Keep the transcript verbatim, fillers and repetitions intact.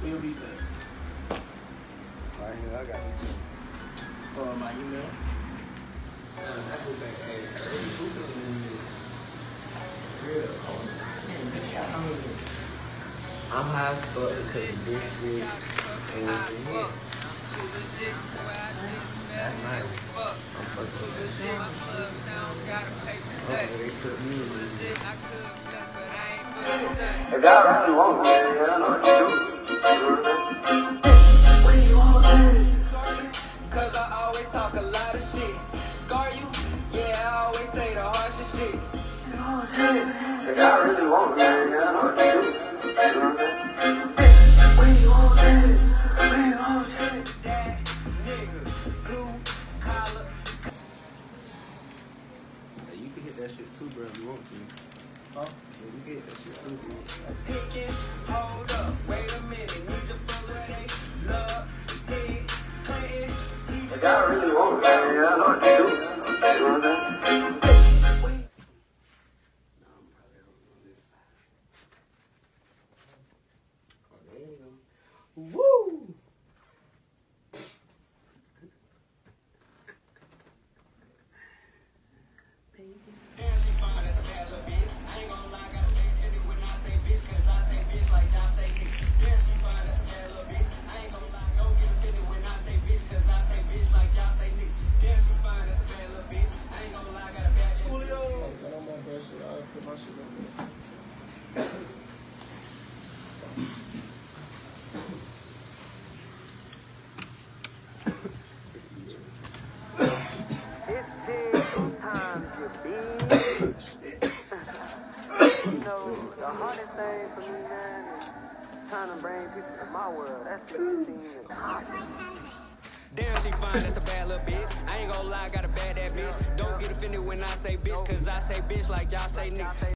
Where your beats at? Right here, I got you. Oh, my email. I'm high as fuck because of this shit and this shit. That's nice. I'm fucking with that shit. Okay, they put me in this. If y'all really want me, then I know what to do. When you want it, cause I always talk a lot of shit. Scar you? Yeah, I always say the harshest shit. If y'all really want me, then I know what to do. When you want it, when you want it. That nigga, blue collar. Hey, you can hit that shit too, bro, if you want to. Huh? So you can hit that shit too, bro. Picking, hold up, wait a minute. Need your brother, they love, Tigg, Clinton. If y'all really want me, then I know what to do. Woo! Damn, she fine, that's a bad little bitch. I ain't gonna lie, gotta pay attention when I say bitch, cause I say bitch like y'all say nigga. Damn, she fine, that's a bad little bitch. I ain't gonna lie, don't get offended when I say bitch, cause I say bitch like y'all say nigga. Damn, she fine, that's a bad little bitch. I ain't gonna lie, got a bad little bitch. Like, so no more bullshit. I'll put my shit on this. It's Tigg sometimes you bitch. You know, the hardest thing for me, man, is trying to bring people to my world. That's what it seems the hardest. Damn, she fine, that's a bad little bitch. I ain't gonna lie, got a bad that bitch. Don't get offended when I say bitch, cause I say bitch like y'all say nigga.